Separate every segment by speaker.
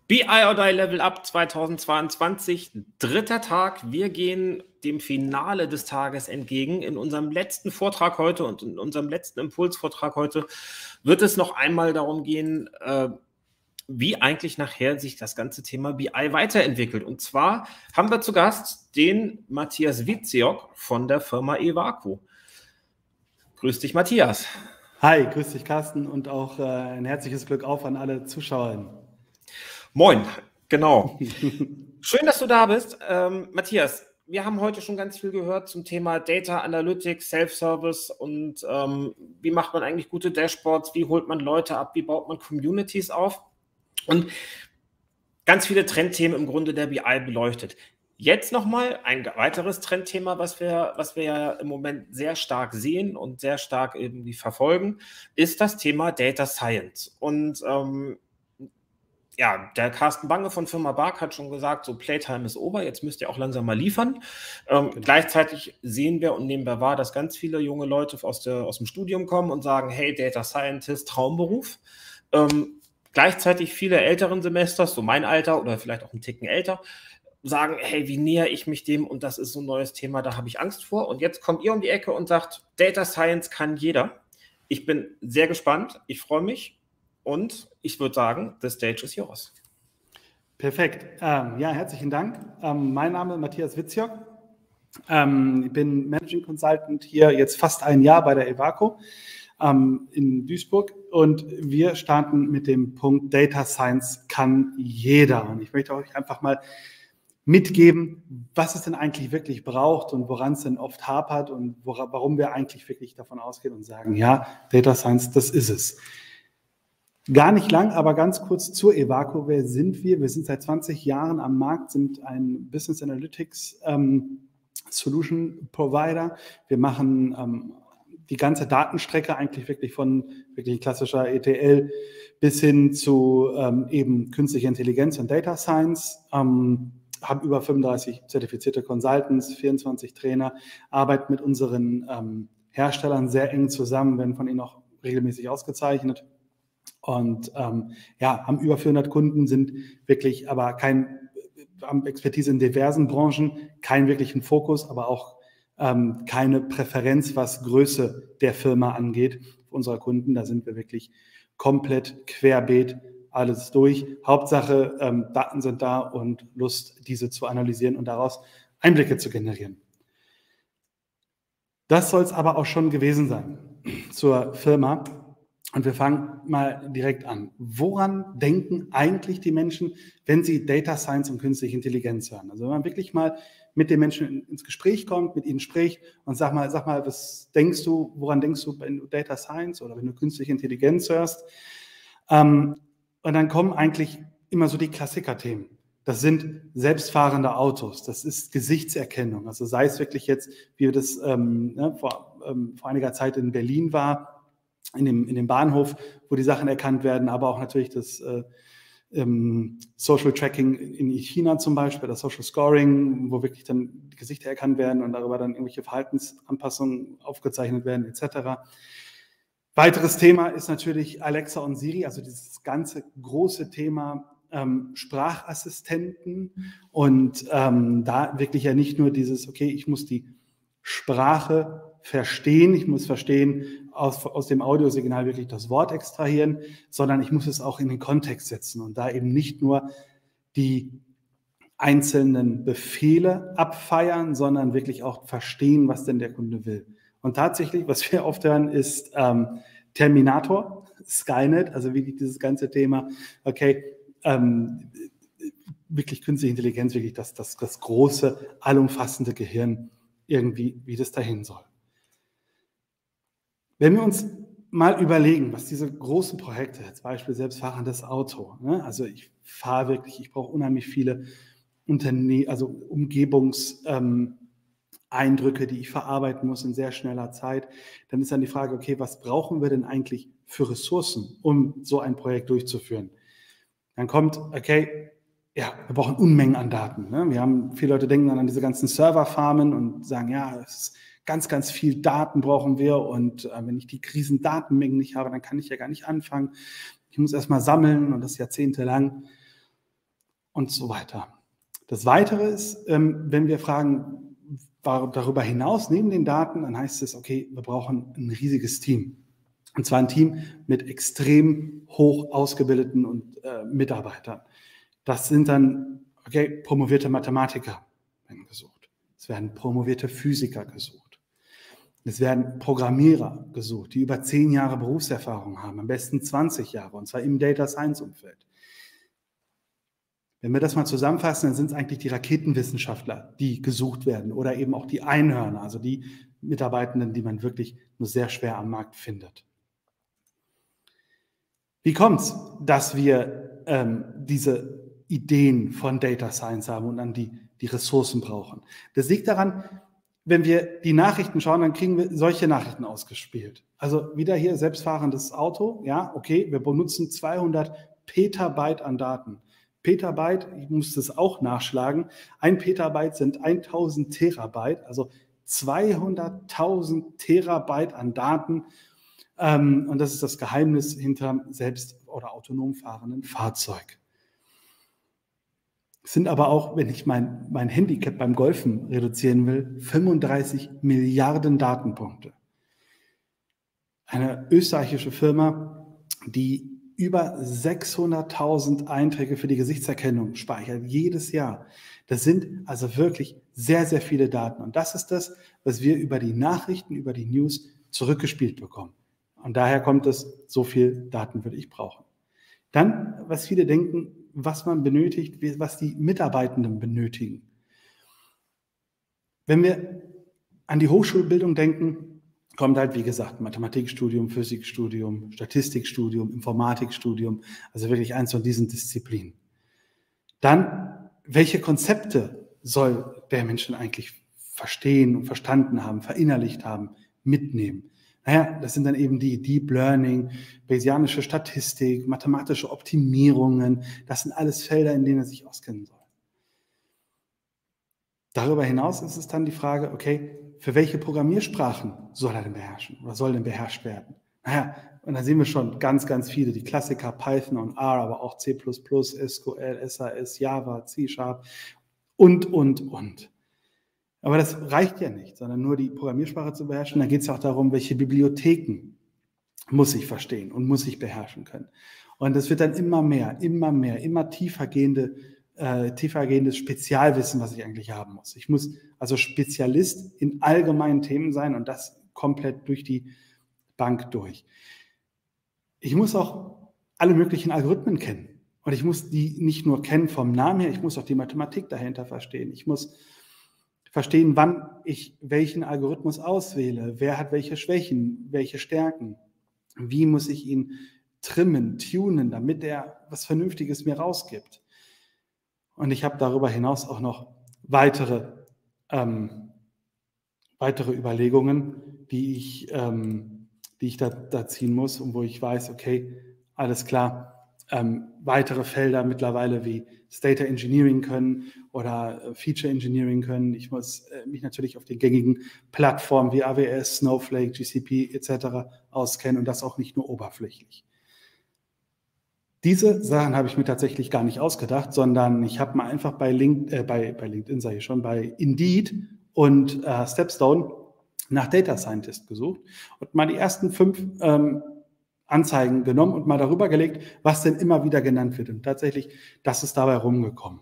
Speaker 1: BI or Die Level Up 2022, dritter Tag. Wir gehen dem Finale des Tages entgegen. In unserem letzten Vortrag heute und in unserem letzten Impulsvortrag heute wird es noch einmal darum gehen, wie eigentlich nachher sich das ganze Thema BI weiterentwickelt. Und zwar haben wir zu Gast den Matthias Witziok von der Firma Evaco. Grüß dich, Matthias.
Speaker 2: Hi, grüß dich, Carsten, und auch ein herzliches Glück auf an alle Zuschauerinnen.
Speaker 1: Moin, genau. Schön, dass du da bist. Matthias, wir haben heute schon ganz viel gehört zum Thema Data Analytics, Self-Service und wie macht man eigentlich gute Dashboards, wie holt man Leute ab, wie baut man Communities auf und ganz viele Trendthemen im Grunde der BI beleuchtet. Jetzt nochmal ein weiteres Trendthema, was wir ja im Moment sehr stark sehen und sehr stark irgendwie verfolgen, ist das Thema Data Science. Und ja, der Carsten Bange von Firma Bark hat schon gesagt, so Playtime ist over, jetzt müsst ihr auch langsam mal liefern. Genau. Gleichzeitig sehen wir und nehmen wir wahr, dass ganz viele junge Leute aus dem Studium kommen und sagen, hey, Data Scientist, Traumberuf. Gleichzeitig viele älteren Semesters, so mein Alter oder vielleicht auch ein Ticken älter, sagen, hey, wie näher ich mich dem und das ist so ein neues Thema, da habe ich Angst vor. Und jetzt kommt ihr um die Ecke und sagt, Data Science kann jeder. Ich bin sehr gespannt, ich freue mich. Und ich würde sagen, the stage is yours.
Speaker 2: Perfekt. Ja, herzlichen Dank. Mein Name ist Matthias Witziok. Ich bin Managing Consultant hier jetzt fast ein Jahr bei der Evaco in Duisburg. Und wir starten mit dem Punkt Data Science kann jeder. Und ich möchte euch einfach mal mitgeben, was es denn eigentlich wirklich braucht und woran es denn oft hapert und warum wir eigentlich wirklich davon ausgehen und sagen, ja, Data Science, das ist es. Gar nicht lang, aber ganz kurz zur Evaco. Wer sind wir? Wir sind seit 20 Jahren am Markt, sind ein Business Analytics Solution Provider. Wir machen die ganze Datenstrecke eigentlich wirklich von wirklich klassischer ETL bis hin zu eben künstlicher Intelligenz und Data Science. Haben über 35 zertifizierte Consultants, 24 Trainer, arbeiten mit unseren Herstellern sehr eng zusammen, werden von ihnen auch regelmäßig ausgezeichnet. Und ja, haben über 400 Kunden, sind wirklich aber haben Expertise in diversen Branchen, keinen wirklichen Fokus, aber auch keine Präferenz, was Größe der Firma angeht, unserer Kunden. Da sind wir wirklich komplett querbeet alles durch. Hauptsache, Daten sind da und Lust, diese zu analysieren und daraus Einblicke zu generieren. Das soll es aber auch schon gewesen sein zur Firma. Und wir fangen mal direkt an. Woran denken eigentlich die Menschen, wenn sie Data Science und künstliche Intelligenz hören? Also wenn man wirklich mal mit den Menschen ins Gespräch kommt, mit ihnen spricht und sag mal, was denkst du, woran denkst du, wenn du Data Science oder wenn du künstliche Intelligenz hörst? Und dann kommen eigentlich immer so die Klassiker-Themen. Das sind selbstfahrende Autos, das ist Gesichtserkennung. Also sei es wirklich jetzt, wie das vor einiger Zeit in Berlin war, in dem Bahnhof, wo die Sachen erkannt werden, aber auch natürlich das Social Tracking in China zum Beispiel, das Social Scoring, wo wirklich dann die Gesichter erkannt werden und darüber dann irgendwelche Verhaltensanpassungen aufgezeichnet werden, etc. Weiteres Thema ist natürlich Alexa und Siri, also dieses ganze große Thema Sprachassistenten und da wirklich ja nicht nur dieses, okay, ich muss die Sprache verstehen, ich muss verstehen, aus dem Audiosignal wirklich das Wort extrahieren, sondern ich muss es auch in den Kontext setzen und da eben nicht nur die einzelnen Befehle abfeiern, sondern wirklich auch verstehen, was denn der Kunde will. Und tatsächlich, was wir oft hören, ist Terminator, Skynet, also wirklich dieses ganze Thema, okay, wirklich künstliche Intelligenz, wirklich das große, allumfassende Gehirn irgendwie, wie das dahin soll. Wenn wir uns mal überlegen, was diese großen Projekte, als Beispiel selbstfahrendes Auto, ne? Also ich brauche unheimlich viele Umgebungseindrücke, die ich verarbeiten muss in sehr schneller Zeit, dann ist dann die Frage, okay, was brauchen wir denn eigentlich für Ressourcen, um so ein Projekt durchzuführen? Dann kommt, okay, ja, wir brauchen Unmengen an Daten. Ne? Viele Leute denken dann an diese ganzen Serverfarmen und sagen, ja, es ist ganz, ganz viel Daten brauchen wir und wenn ich die riesen Datenmengen nicht habe, dann kann ich ja gar nicht anfangen. Ich muss erstmal sammeln und das jahrzehntelang. und so weiter. Das Weitere ist, wenn wir fragen, darüber hinaus, neben den Daten, dann heißt es, okay, wir brauchen ein riesiges Team. Und zwar ein Team mit extrem hoch ausgebildeten Mitarbeitern. Das sind dann, okay, promovierte Mathematiker werden gesucht. Es werden promovierte Physiker gesucht. Es werden Programmierer gesucht, die über 10 Jahre Berufserfahrung haben, am besten 20 Jahre, und zwar im Data Science Umfeld. Wenn wir das mal zusammenfassen, dann sind es eigentlich die Raketenwissenschaftler, die gesucht werden, oder eben auch die Einhörner, also die Mitarbeitenden, die man wirklich nur sehr schwer am Markt findet. Wie kommt es, dass wir diese Ideen von Data Science haben und dann die Ressourcen brauchen? Das liegt daran, wenn wir die Nachrichten schauen, dann kriegen wir solche Nachrichten ausgespielt. Also wieder hier selbstfahrendes Auto, ja, okay, wir benutzen 200 Petabyte an Daten. Petabyte, ich muss das auch nachschlagen, 1 Petabyte sind 1000 Terabyte, also 200.000 Terabyte an Daten. Und das ist das Geheimnis hinter selbst- oder autonom fahrenden Fahrzeug. Es sind aber auch, wenn ich mein Handicap beim Golfen reduzieren will, 35 Milliarden Datenpunkte. Eine österreichische Firma, die über 600.000 Einträge für die Gesichtserkennung speichert, jedes Jahr. Das sind also wirklich sehr, sehr viele Daten. Und das ist das, was wir über die Nachrichten, über die News zurückgespielt bekommen. Und daher kommt es, so viel Daten würde ich brauchen. Dann, was viele denken, was man benötigt, was die Mitarbeitenden benötigen. Wenn wir an die Hochschulbildung denken, kommt halt, wie gesagt, Mathematikstudium, Physikstudium, Statistikstudium, Informatikstudium, also wirklich eins von diesen Disziplinen. Dann, welche Konzepte soll der Mensch denn eigentlich verstehen und verstanden haben, verinnerlicht haben, mitnehmen? Naja, das sind dann eben die Deep Learning, Bayesianische Statistik, mathematische Optimierungen. Das sind alles Felder, in denen er sich auskennen soll. Darüber hinaus ist es dann die Frage, okay, für welche Programmiersprachen soll er denn beherrschen oder soll denn beherrscht werden? Naja, und da sehen wir schon ganz, ganz viele, die Klassiker Python und R, aber auch C++, SQL, SAS, Java, C# und. Aber das reicht ja nicht, sondern nur die Programmiersprache zu beherrschen. Da geht es auch darum, welche Bibliotheken muss ich verstehen und muss ich beherrschen können. Und das wird dann immer mehr, immer tiefergehendes Spezialwissen, was ich eigentlich haben muss. Ich muss also Spezialist in allgemeinen Themen sein und das komplett durch die Bank durch. Ich muss auch alle möglichen Algorithmen kennen. Und ich muss die nicht nur kennen vom Namen her, ich muss auch die Mathematik dahinter verstehen. Ich muss verstehen, wann ich welchen Algorithmus auswähle, wer hat welche Schwächen, welche Stärken, wie muss ich ihn trimmen, tunen, damit er was Vernünftiges mir rausgibt. Und ich habe darüber hinaus auch noch weitere Überlegungen, die ich da ziehen muss und wo ich weiß, okay, alles klar, weitere Felder mittlerweile wie Data Engineering können oder Feature Engineering können. Ich muss mich natürlich auf den gängigen Plattformen wie AWS, Snowflake, GCP etc. auskennen und das auch nicht nur oberflächlich. Diese Sachen habe ich mir tatsächlich gar nicht ausgedacht, sondern ich habe mal einfach bei LinkedIn, sage ich schon, bei Indeed und Stepstone nach Data Scientist gesucht und mal die ersten 5 Anzeigen genommen und mal darüber gelegt, was denn immer wieder genannt wird. Und tatsächlich, das ist dabei rumgekommen.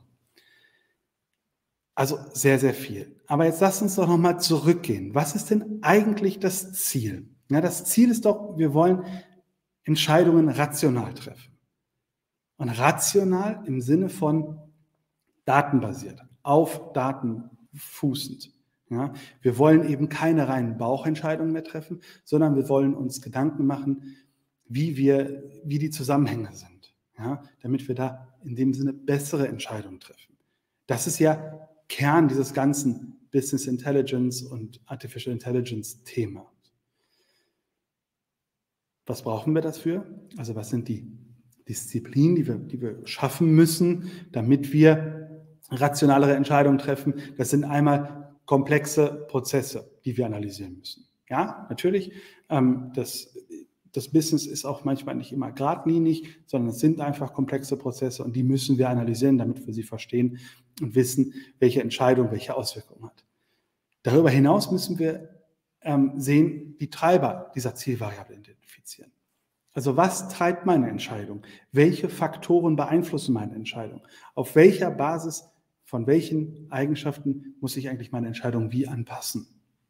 Speaker 2: Also sehr, sehr viel. Aber jetzt lasst uns doch nochmal zurückgehen. Was ist denn eigentlich das Ziel? Ja, das Ziel ist doch, wir wollen Entscheidungen rational treffen. Und rational im Sinne von datenbasiert, auf Daten fußend. Ja, wir wollen eben keine reinen Bauchentscheidungen mehr treffen, sondern wir wollen uns Gedanken machen, wie die Zusammenhänge sind, ja, damit wir da in dem Sinne bessere Entscheidungen treffen. Das ist ja Kern dieses ganzen Business Intelligence und Artificial Intelligence Thema. Was brauchen wir dafür? Also was sind die Disziplinen, die wir schaffen müssen, damit wir rationalere Entscheidungen treffen? Das sind einmal komplexe Prozesse, die wir analysieren müssen. Ja, natürlich, das das Business ist auch manchmal nicht immer geradlinig, sondern es sind einfach komplexe Prozesse und die müssen wir analysieren, damit wir sie verstehen und wissen, welche Entscheidung welche Auswirkungen hat. Darüber hinaus müssen wir sehen, die Treiber dieser Zielvariable identifizieren. Also was treibt meine Entscheidung? Welche Faktoren beeinflussen meine Entscheidung? Auf welcher Basis von welchen Eigenschaften muss ich eigentlich meine Entscheidung wie anpassen?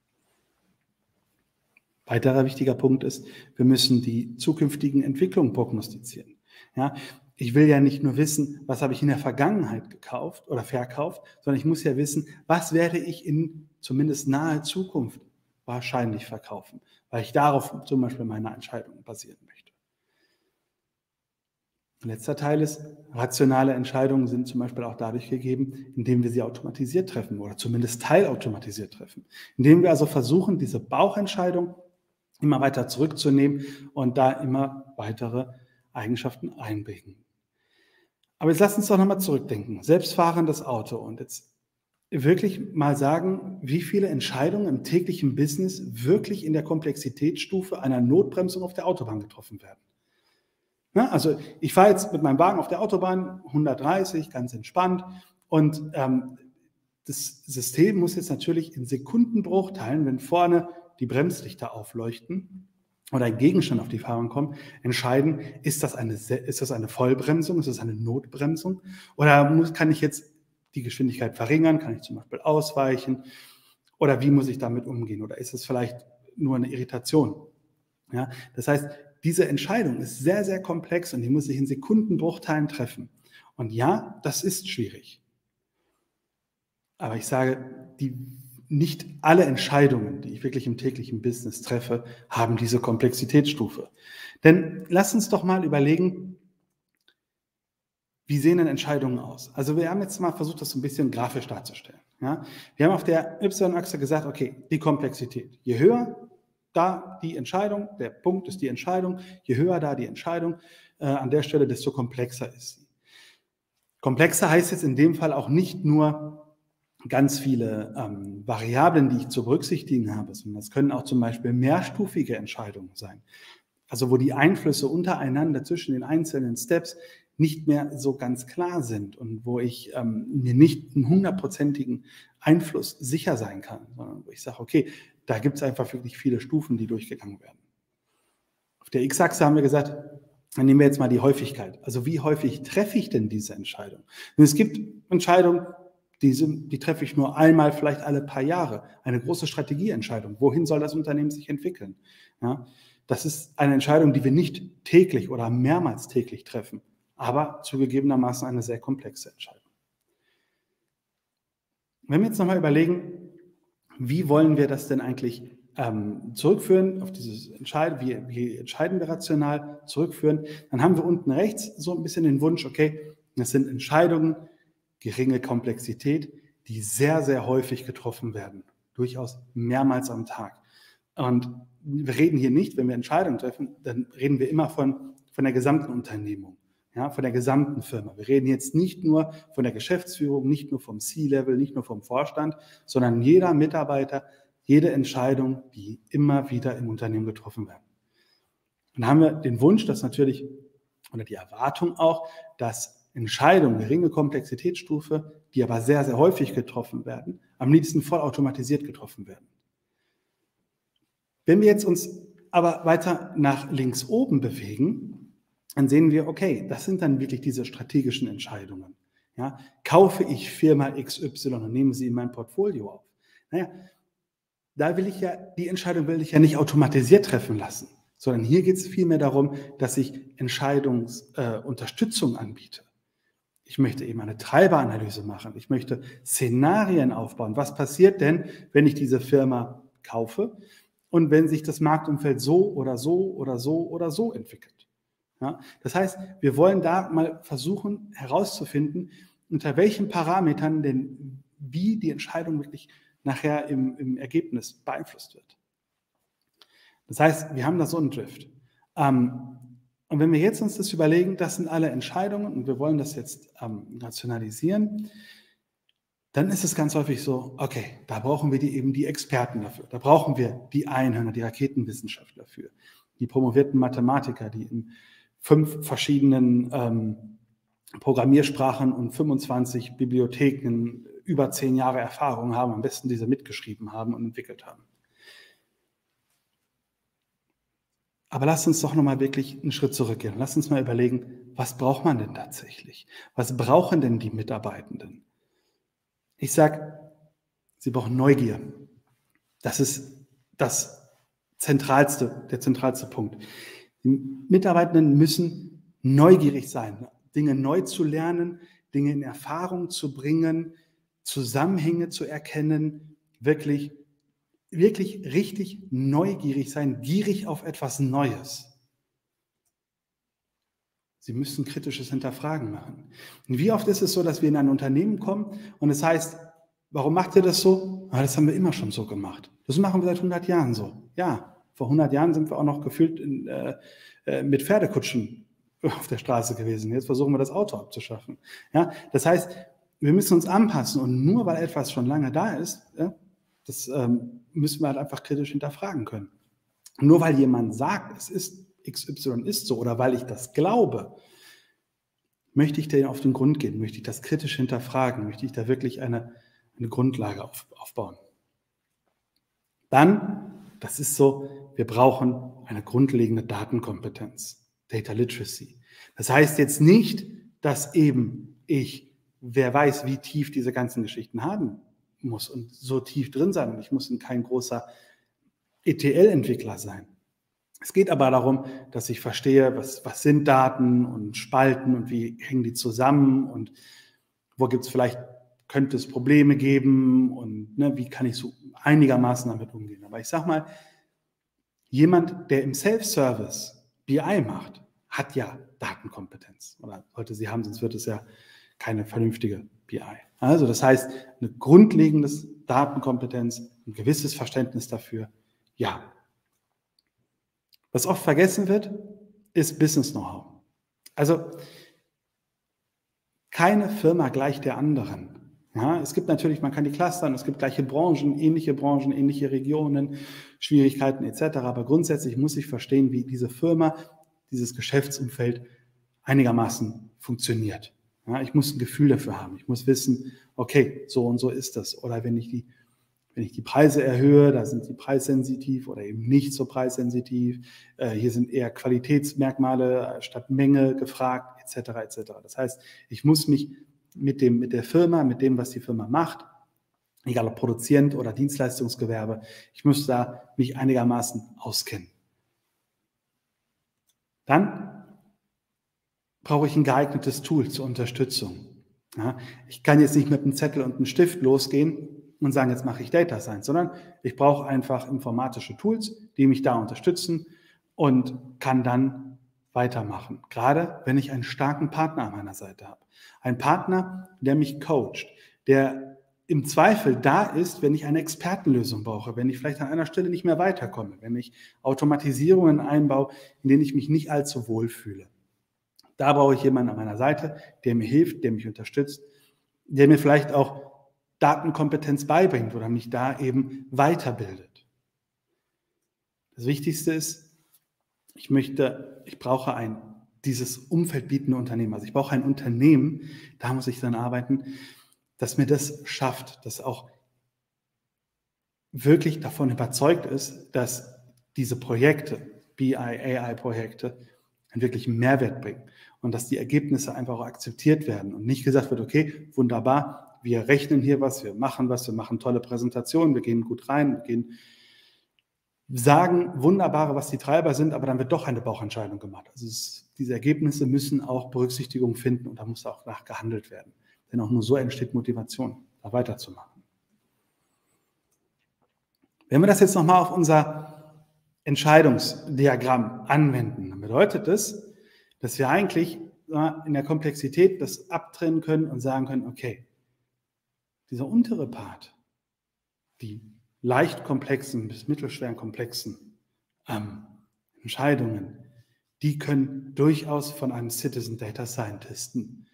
Speaker 2: Weiterer wichtiger Punkt ist, wir müssen die zukünftigen Entwicklungen prognostizieren. Ja, ich will ja nicht nur wissen, was habe ich in der Vergangenheit gekauft oder verkauft, sondern ich muss ja wissen, was werde ich in zumindest naher Zukunft wahrscheinlich verkaufen, weil ich darauf zum Beispiel meine Entscheidungen basieren möchte. Letzter Teil ist, rationale Entscheidungen sind zum Beispiel auch dadurch gegeben, indem wir sie automatisiert treffen oder zumindest teilautomatisiert treffen. Indem wir also versuchen, diese Bauchentscheidung immer weiter zurückzunehmen und da immer weitere Eigenschaften einbringen. Aber jetzt lasst uns doch nochmal zurückdenken. Selbstfahrendes Auto und jetzt wirklich mal sagen, wie viele Entscheidungen im täglichen Business wirklich in der Komplexitätsstufe einer Notbremsung auf der Autobahn getroffen werden. Ja, also ich fahre jetzt mit meinem Wagen auf der Autobahn 130, ganz entspannt und das System muss jetzt natürlich in Sekundenbruchteilen, wenn vorne die Bremslichter aufleuchten oder ein Gegenstand auf die Fahrbahn kommt, entscheiden, ist das eine Vollbremsung, ist das eine Notbremsung oder kann ich jetzt die Geschwindigkeit verringern, kann ich zum Beispiel ausweichen oder wie muss ich damit umgehen oder ist es vielleicht nur eine Irritation? Ja, das heißt, diese Entscheidung ist sehr, sehr komplex und die muss sich in Sekundenbruchteilen treffen. Und ja, das ist schwierig. Aber ich sage, nicht alle Entscheidungen, die ich wirklich im täglichen Business treffe, haben diese Komplexitätsstufe. Denn lass uns doch mal überlegen, wie sehen denn Entscheidungen aus? Also wir haben jetzt mal versucht, das so ein bisschen grafisch darzustellen. Ja? Wir haben auf der Y-Achse gesagt, okay, die Komplexität. Je höher da die Entscheidung, der Punkt ist die Entscheidung, je höher da die Entscheidung an der Stelle, desto komplexer ist sie. Komplexer heißt jetzt in dem Fall auch nicht nur ganz viele Variablen, die ich zu berücksichtigen habe, sondern das können auch zum Beispiel mehrstufige Entscheidungen sein. Also wo die Einflüsse untereinander zwischen den einzelnen Steps nicht mehr so ganz klar sind und wo ich mir nicht einen 100%igen Einfluss sicher sein kann, sondern wo ich sage, okay, da gibt es einfach wirklich viele Stufen, die durchgegangen werden. Auf der X-Achse haben wir gesagt, dann nehmen wir jetzt mal die Häufigkeit. Also wie häufig treffe ich denn diese Entscheidung? Und es gibt Entscheidungen, die treffe ich nur einmal, vielleicht alle paar Jahre. Eine große Strategieentscheidung. Wohin soll das Unternehmen sich entwickeln? Ja, das ist eine Entscheidung, die wir nicht täglich oder mehrmals täglich treffen, aber zugegebenermaßen eine sehr komplexe Entscheidung. Wenn wir jetzt nochmal überlegen, wie wollen wir das denn eigentlich zurückführen, auf dieses Entscheiden, wie entscheiden wir rational, zurückführen, dann haben wir unten rechts so ein bisschen den Wunsch, okay, das sind Entscheidungen, geringe Komplexität, die sehr, sehr häufig getroffen werden, durchaus mehrmals am Tag. Und wir reden hier nicht, wenn wir Entscheidungen treffen, dann reden wir immer von der gesamten Unternehmung, ja, von der gesamten Firma. Wir reden jetzt nicht nur von der Geschäftsführung, nicht nur vom C-Level, nicht nur vom Vorstand, sondern jeder Mitarbeiter, jede Entscheidung, die immer wieder im Unternehmen getroffen werden. Und dann haben wir den Wunsch, dass natürlich, oder die Erwartung auch, dass Entscheidungen, geringe Komplexitätsstufe, die aber sehr, sehr häufig getroffen werden, am liebsten vollautomatisiert getroffen werden. Wenn wir jetzt uns aber weiter nach links oben bewegen, dann sehen wir, okay, das sind dann wirklich diese strategischen Entscheidungen. Ja, kaufe ich Firma XY und nehme sie in mein Portfolio auf? Naja, die Entscheidung will ich ja nicht automatisiert treffen lassen, sondern hier geht es vielmehr darum, dass ich Entscheidungsunterstützung anbiete. Ich möchte eben eine Treiberanalyse machen. Ich möchte Szenarien aufbauen. Was passiert denn, wenn ich diese Firma kaufe und wenn sich das Marktumfeld so oder so oder so oder so entwickelt? Ja, das heißt, wir wollen da mal versuchen herauszufinden, unter welchen Parametern denn wie die Entscheidung wirklich nachher im Ergebnis beeinflusst wird. Das heißt, wir haben da so einen Drift. Und wenn wir jetzt uns das überlegen, das sind alle Entscheidungen und wir wollen das jetzt rationalisieren, dann ist es ganz häufig so, okay, da brauchen wir die Experten dafür, da brauchen wir die Einhörner, die Raketenwissenschaftler dafür. die promovierten Mathematiker, die in 5 verschiedenen Programmiersprachen und 25 Bibliotheken über 10 Jahre Erfahrung haben, am besten diese mitgeschrieben haben und entwickelt haben. Aber lasst uns doch nochmal wirklich einen Schritt zurückgehen. Lasst uns mal überlegen, was braucht man denn tatsächlich? Was brauchen denn die Mitarbeitenden? Ich sage, sie brauchen Neugier. Das ist der zentralste Punkt. Die Mitarbeitenden müssen neugierig sein, Dinge neu zu lernen, Dinge in Erfahrung zu bringen, Zusammenhänge zu erkennen, wirklich richtig neugierig sein, gierig auf etwas Neues. Sie müssen kritisches Hinterfragen machen. Und wie oft ist es so, dass wir in ein Unternehmen kommen und es heißt, warum macht ihr das so? Ah, das haben wir immer schon so gemacht. Das machen wir seit 100 Jahren so. Ja, vor 100 Jahren sind wir auch noch gefühlt mit Pferdekutschen auf der Straße gewesen. Jetzt versuchen wir das Auto abzuschaffen. Ja, das heißt, wir müssen uns anpassen und nur weil etwas schon lange da ist, das müssen wir halt einfach kritisch hinterfragen können. Nur weil jemand sagt, es ist XY ist so oder weil ich das glaube, möchte ich denen auf den Grund gehen, möchte ich das kritisch hinterfragen, möchte ich da wirklich eine Grundlage aufbauen. Dann, das ist so, wir brauchen eine grundlegende Datenkompetenz, Data Literacy. Das heißt jetzt nicht, dass eben wer weiß, wie tief diese ganzen Geschichten haben muss und so tief drin sein und ich muss kein großer ETL-Entwickler sein. Es geht aber darum, dass ich verstehe, was sind Daten und Spalten und wie hängen die zusammen und wo könnte es Probleme geben und wie kann ich so einigermaßen damit umgehen. Aber ich sage mal, jemand, der im Self-Service BI macht, hat ja Datenkompetenz oder sollte sie haben, sonst wird es ja keine vernünftige BI. Also das heißt, eine grundlegende Datenkompetenz, ein gewisses Verständnis dafür, ja. Was oft vergessen wird, ist Business Know-how. Also keine Firma gleich der anderen. Ja, es gibt natürlich, man kann die clustern, es gibt gleiche Branchen, ähnliche Regionen, Schwierigkeiten etc. Aber grundsätzlich muss ich verstehen, wie diese Firma, dieses Geschäftsumfeld einigermaßen funktioniert. Ja, ich muss ein Gefühl dafür haben. Ich muss wissen, okay, so und so ist das. Oder wenn ich die Preise erhöhe, da sind die preissensitiv oder eben nicht so preissensitiv. Hier sind eher Qualitätsmerkmale statt Menge gefragt, etc. etc. Das heißt, ich muss mich mit der Firma, mit dem, was die Firma macht, egal ob Produzent oder Dienstleistungsgewerbe, ich muss da mich einigermaßen auskennen. Dann brauche ich ein geeignetes Tool zur Unterstützung. Ja, ich kann jetzt nicht mit einem Zettel und einem Stift losgehen und sagen, jetzt mache ich Data Science, sondern ich brauche einfach informatische Tools, die mich da unterstützen und kann dann weitermachen. Gerade wenn ich einen starken Partner an meiner Seite habe. Ein Partner, der mich coacht, der im Zweifel da ist, wenn ich eine Expertenlösung brauche, wenn ich vielleicht an einer Stelle nicht mehr weiterkomme, wenn ich Automatisierungen einbaue, in denen ich mich nicht allzu wohl fühle. Da brauche ich jemanden an meiner Seite, der mir hilft, der mich unterstützt, der mir vielleicht auch Datenkompetenz beibringt oder mich da eben weiterbildet. Das Wichtigste ist, ich brauche dieses Umfeld bietende Unternehmen. Also ich brauche ein Unternehmen, da muss ich dann arbeiten, das mir das schafft, das auch wirklich davon überzeugt ist, dass diese Projekte, BI, AI-Projekte, einen wirklichen Mehrwert bringen und dass die Ergebnisse einfach auch akzeptiert werden und nicht gesagt wird, okay, wunderbar, wir rechnen hier was, wir machen tolle Präsentationen, wir gehen gut rein, sagen wunderbare, was die Treiber sind, aber dann wird doch eine Bauchentscheidung gemacht. Also diese Ergebnisse müssen auch Berücksichtigung finden und da muss auch nach gehandelt werden. Denn auch nur so entsteht Motivation, da weiterzumachen. Wenn wir das jetzt nochmal auf unser Entscheidungsdiagramm anwenden, dann bedeutet das, dass wir eigentlich in der Komplexität das abtrennen können und sagen können, okay, dieser untere Part, die leicht komplexen bis mittelschweren komplexen Entscheidungen, die können durchaus von einem Citizen Data Scientisten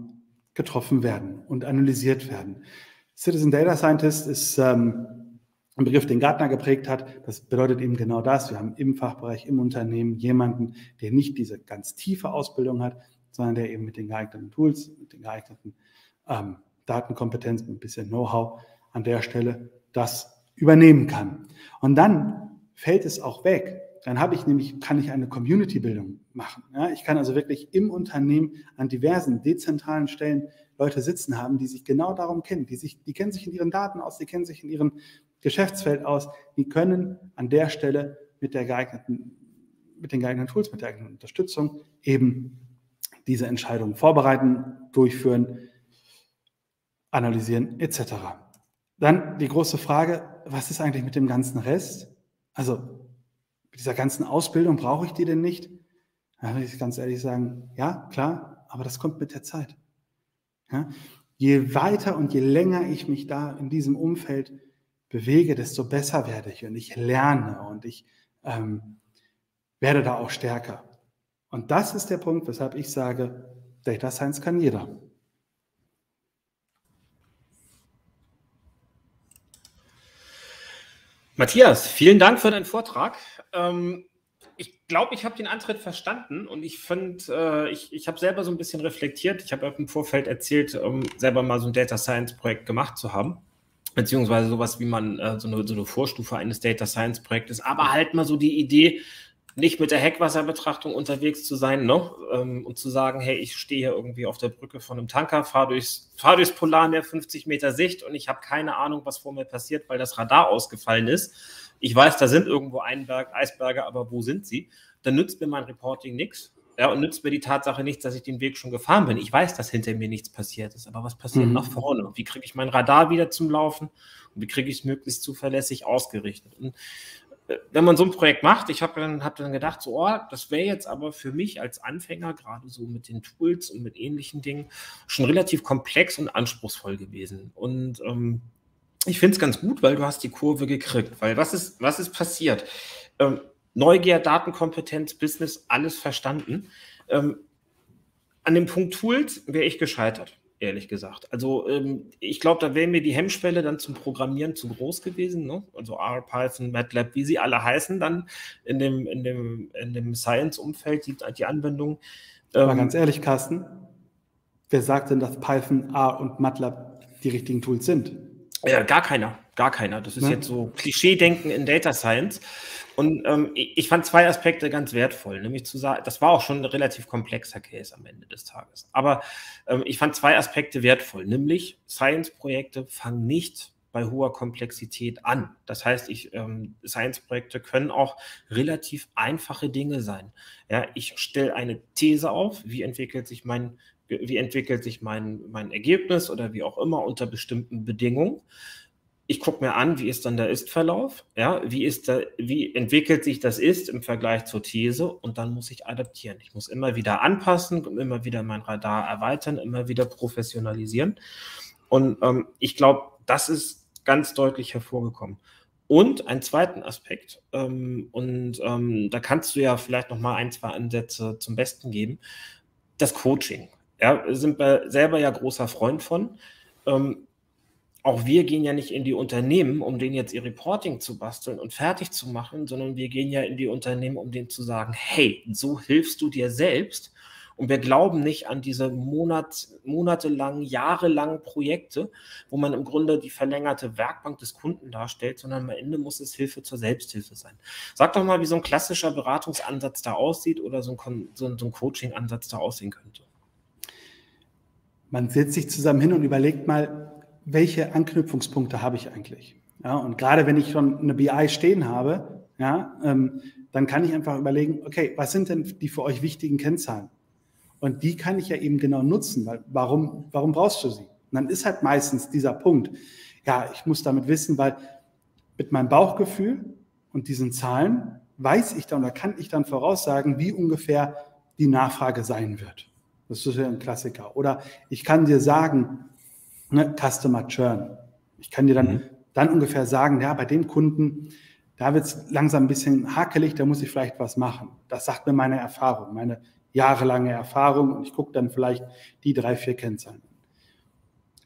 Speaker 2: getroffen werden und analysiert werden. Citizen Data Scientist ist ein Begriff, den Gartner geprägt hat. Das bedeutet eben genau das. Wir haben im Fachbereich, im Unternehmen jemanden, der nicht diese ganz tiefe Ausbildung hat, sondern der eben mit den geeigneten Tools, mit den geeigneten Datenkompetenzen, mit ein bisschen Know-how an der Stelle das übernehmen kann. Und dann fällt es auch weg. Dann kann ich eine Community-Bildung machen. Ja, ich kann also wirklich im Unternehmen an diversen dezentralen Stellen Leute sitzen haben, die sich genau darum kennen. Die kennen sich in ihren Daten aus, die kennen sich in ihrem Geschäftsfeld aus. Die können an der Stelle mit den geeigneten Tools, mit der geeigneten Unterstützung eben diese Entscheidungen vorbereiten, durchführen, analysieren etc. Dann die große Frage, was ist eigentlich mit dem ganzen Rest? Also mit dieser ganzen Ausbildung, brauche ich die denn nicht? Da würde ich ganz ehrlich sagen, ja, klar, aber das kommt mit der Zeit. Ja? Je weiter und je länger ich mich da in diesem Umfeld bewege, desto besser werde ich und ich lerne und ich werde da auch stärker. Und das ist der Punkt, weshalb ich sage, Data Science kann jeder.
Speaker 1: Matthias, vielen Dank für deinen Vortrag. Ich glaube, ich habe den Antritt verstanden und ich finde, ich habe selber so ein bisschen reflektiert. Ich habe im Vorfeld erzählt, selber mal so ein Data Science Projekt gemacht zu haben, beziehungsweise sowas wie man so eine Vorstufe eines Data Science Projektes, aber halt mal so die Idee, nicht mit der Heckwasserbetrachtung unterwegs zu sein, ne? Und zu sagen, hey, ich stehe hier irgendwie auf der Brücke von einem Tanker, fahr durchs Polarmeer, 50 Meter Sicht und ich habe keine Ahnung, was vor mir passiert, weil das Radar ausgefallen ist. Ich weiß, da sind irgendwo Eisberge, aber wo sind sie? Dann nützt mir mein Reporting nichts. Ja, und nützt mir die Tatsache nichts, dass ich den Weg schon gefahren bin. Ich weiß, dass hinter mir nichts passiert ist, aber was passiert nach vorne? Wie kriege ich mein Radar wieder zum Laufen? Und wie kriege ich es möglichst zuverlässig ausgerichtet? Und wenn man so ein Projekt macht, ich habe dann gedacht, so, das wäre jetzt aber für mich als Anfänger, gerade so mit den Tools und mit ähnlichen Dingen, schon relativ komplex und anspruchsvoll gewesen. Und ich finde es ganz gut, weil du hast die Kurve gekriegt. Weil was ist passiert? Neugier, Datenkompetenz, Business, alles verstanden. An dem Punkt Tools wäre ich gescheitert, ehrlich gesagt. Also ich glaube, da wäre mir die Hemmschwelle dann zum Programmieren zu groß gewesen. Ne? Also R, Python, MATLAB, wie sie alle heißen dann in dem Science-Umfeld, die Anwendung.
Speaker 2: Aber ganz ehrlich, Carsten, wer sagt denn, dass Python, R und MATLAB die richtigen Tools sind?
Speaker 1: Ja, gar keiner. Das ist jetzt so Klischee-Denken in Data Science. Und ich fand zwei Aspekte ganz wertvoll, nämlich zu sagen, das war auch schon ein relativ komplexer Case am Ende des Tages. Aber ich fand zwei Aspekte wertvoll, nämlich Science-Projekte fangen nicht bei hoher Komplexität an. Das heißt, Science-Projekte können auch relativ einfache Dinge sein. Ja, ich stelle eine These auf, wie entwickelt sich mein Ergebnis oder wie auch immer unter bestimmten Bedingungen. Ich gucke mir an, wie ist dann der Ist-Verlauf, ja, wie entwickelt sich das Ist im Vergleich zur These und dann muss ich adaptieren. Ich muss immer wieder anpassen, immer wieder mein Radar erweitern, immer wieder professionalisieren und ich glaube, das ist ganz deutlich hervorgekommen. Und einen zweiten Aspekt, da kannst du ja vielleicht noch mal ein, zwei Ansätze zum Besten geben, das Coaching. Ja, sind wir selber ja großer Freund von. Auch wir gehen ja nicht in die Unternehmen, um denen jetzt ihr Reporting zu basteln und fertig zu machen, sondern wir gehen ja in die Unternehmen, um denen zu sagen, hey, so hilfst du dir selbst. Und wir glauben nicht an diese monatelangen, jahrelangen Projekte, wo man im Grunde die verlängerte Werkbank des Kunden darstellt, sondern am Ende muss es Hilfe zur Selbsthilfe sein. Sag doch mal, wie so ein klassischer Beratungsansatz da aussieht oder so ein Coaching-Ansatz da aussehen könnte.
Speaker 2: Man setzt sich zusammen hin und überlegt mal, welche Anknüpfungspunkte habe ich eigentlich? Ja, und gerade wenn ich schon eine BI stehen habe, ja, dann kann ich einfach überlegen, okay, was sind denn die für euch wichtigen Kennzahlen? Und die kann ich ja eben genau nutzen, weil warum brauchst du sie? Und dann ist halt meistens dieser Punkt, ja, ich muss damit wissen, weil mit meinem Bauchgefühl und diesen Zahlen weiß ich dann oder kann ich dann voraussagen, wie ungefähr die Nachfrage sein wird. Das ist ja ein Klassiker. Oder ich kann dir sagen, ne, Customer Churn. Ich kann dir dann ungefähr sagen, ja, bei dem Kunden, da wird es langsam ein bisschen hakelig, da muss ich vielleicht was machen. Das sagt mir meine Erfahrung, meine jahrelange Erfahrung und ich gucke dann vielleicht die 3, 4 Kennzahlen.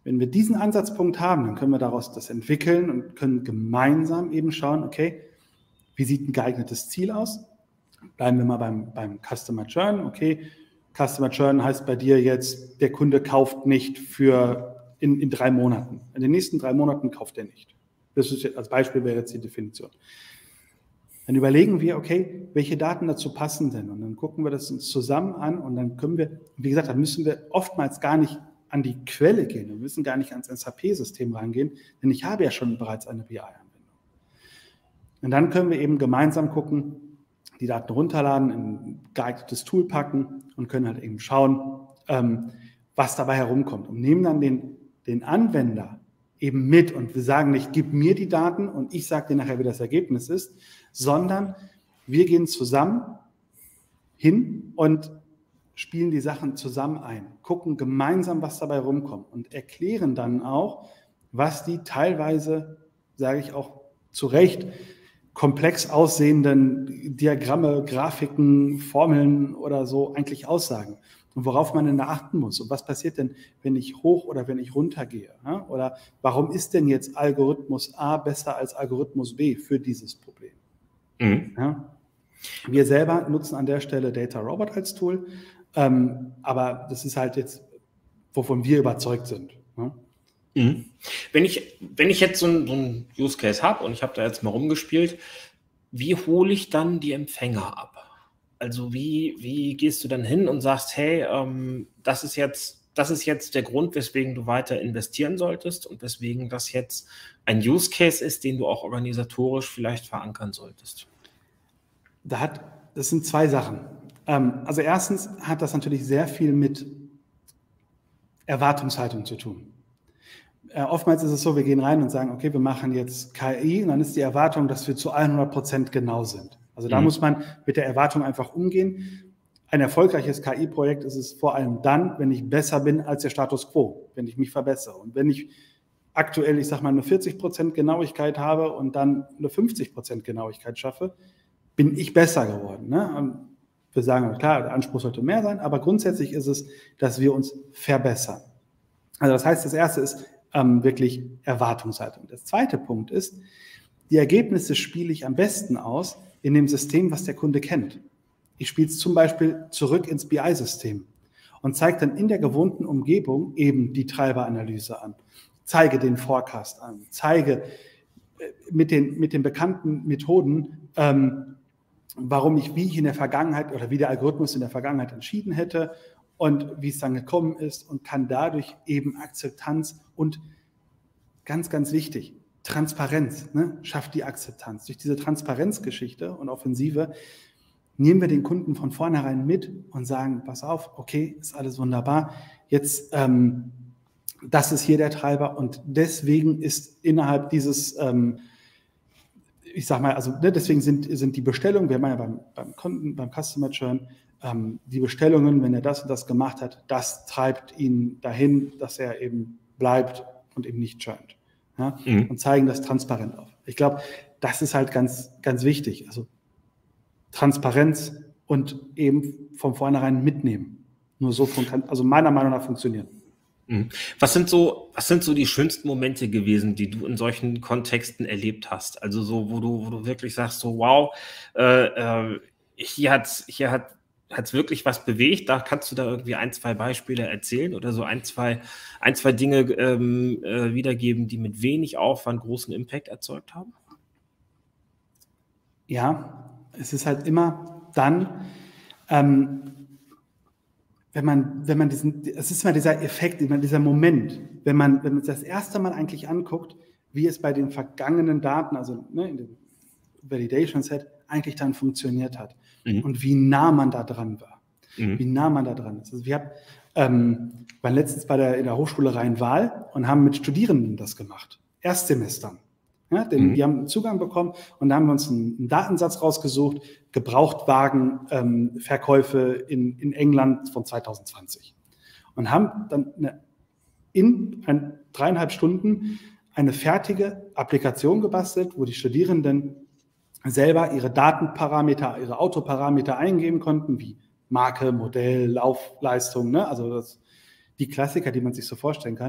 Speaker 2: Wenn wir diesen Ansatzpunkt haben, dann können wir daraus das entwickeln und können gemeinsam eben schauen, okay, wie sieht ein geeignetes Ziel aus? Bleiben wir mal beim Customer Churn. Okay, Customer Churn heißt bei dir jetzt, der Kunde kauft nicht in 3 Monaten. In den nächsten 3 Monaten kauft er nicht. Das ist jetzt, als Beispiel wäre jetzt die Definition. Dann überlegen wir, okay, welche Daten dazu passen denn? Und dann gucken wir das uns zusammen an und dann können wir, wie gesagt, dann müssen wir oftmals gar nicht an die Quelle gehen. Wir müssen gar nicht ans SAP-System reingehen, denn ich habe ja schon bereits eine BI-Anwendung. Und dann können wir eben gemeinsam gucken, die Daten runterladen, in ein geeignetes Tool packen und können halt eben schauen, was dabei herumkommt. Und nehmen dann den Anwender eben mit und wir sagen nicht, gib mir die Daten und ich sage dir nachher, wie das Ergebnis ist, sondern wir gehen zusammen hin und spielen die Sachen zusammen ein, gucken gemeinsam, was dabei rumkommt und erklären dann auch, was die teilweise, sage ich auch zu Recht, komplex aussehenden Diagramme, Grafiken, Formeln oder so eigentlich aussagen und worauf man denn da achten muss. Und was passiert denn, wenn ich hoch oder wenn ich runter gehe? Ja? Oder warum ist denn jetzt Algorithmus A besser als Algorithmus B für dieses Problem? Mhm. Ja? Wir selber nutzen an der Stelle Data Robot als Tool, aber das ist halt jetzt, wovon wir überzeugt sind. Ja?
Speaker 1: Mhm. Wenn ich jetzt so einen Use Case habe und ich habe da jetzt mal rumgespielt, wie hole ich dann die Empfänger ab? Also wie gehst du dann hin und sagst, hey, das ist jetzt der Grund, weswegen du weiter investieren solltest und weswegen das jetzt ein Use Case ist, den du auch organisatorisch vielleicht verankern solltest?
Speaker 2: Das sind 2 Sachen. Also erstens hat das natürlich sehr viel mit Erwartungshaltung zu tun. Oftmals ist es so, wir gehen rein und sagen, okay, wir machen jetzt KI und dann ist die Erwartung, dass wir zu 100% genau sind. Also da muss man mit der Erwartung einfach umgehen. Ein erfolgreiches KI-Projekt ist es vor allem dann, wenn ich besser bin als der Status quo, wenn ich mich verbessere. Und wenn ich aktuell, ich sage mal, eine 40% Genauigkeit habe und dann eine 50% Genauigkeit schaffe, bin ich besser geworden. Ne? Wir sagen, klar, der Anspruch sollte mehr sein, aber grundsätzlich ist es, dass wir uns verbessern. Also das heißt, das erste ist wirklich Erwartungshaltung. Das zweite Punkt ist, die Ergebnisse spiele ich am besten aus in dem System, was der Kunde kennt. Ich spiele es zum Beispiel zurück ins BI-System und zeige dann in der gewohnten Umgebung eben die Treiberanalyse an, zeige den Forecast an, zeige mit den bekannten Methoden, wie ich in der Vergangenheit oder wie der Algorithmus in der Vergangenheit entschieden hätte und wie es dann gekommen ist und kann dadurch eben Akzeptanz und ganz, ganz wichtig, Transparenz, ne, schafft die Akzeptanz. Durch diese Transparenzgeschichte und Offensive nehmen wir den Kunden von vornherein mit und sagen, pass auf, okay, ist alles wunderbar, jetzt das ist hier der Treiber und deswegen ist innerhalb dieses ich sag mal, also deswegen sind die Bestellungen, wir haben ja beim Kunden, beim Customer Churn, die Bestellungen, wenn er das und das gemacht hat, das treibt ihn dahin, dass er eben bleibt und eben nicht churnt. Ja? Und zeigen das transparent auf. Ich glaube, das ist halt ganz, ganz wichtig. Also Transparenz und eben von vornherein mitnehmen. Nur so kann, also meiner Meinung nach funktionieren.
Speaker 1: Was sind so die schönsten Momente gewesen, die du in solchen Kontexten erlebt hast? Also so, wo du wirklich sagst, so wow, hier hat's wirklich was bewegt. Da kannst du da irgendwie 1, 2 Beispiele erzählen oder so ein, zwei Dinge wiedergeben, die mit wenig Aufwand großen Impact erzeugt haben?
Speaker 2: Ja, es ist halt immer dann, wenn man es ist immer dieser Effekt, immer dieser Moment, wenn man das erste Mal eigentlich anguckt, wie es bei den vergangenen Daten, also in dem Validation Set, eigentlich dann funktioniert hat und wie nah man da dran war, wie nah man da dran ist. Also wir waren letztens in der Hochschule Rhein-Waal und haben mit Studierenden das gemacht, Erstsemestern. Ja, denn die haben Zugang bekommen und da haben wir uns einen Datensatz rausgesucht, Gebrauchtwagenverkäufe in England von 2020 und haben dann in 3,5 Stunden eine fertige Applikation gebastelt, wo die Studierenden selber ihre Datenparameter, ihre Autoparameter eingeben konnten, wie Marke, Modell, Laufleistung, ne? Also die Klassiker, die man sich so vorstellen kann.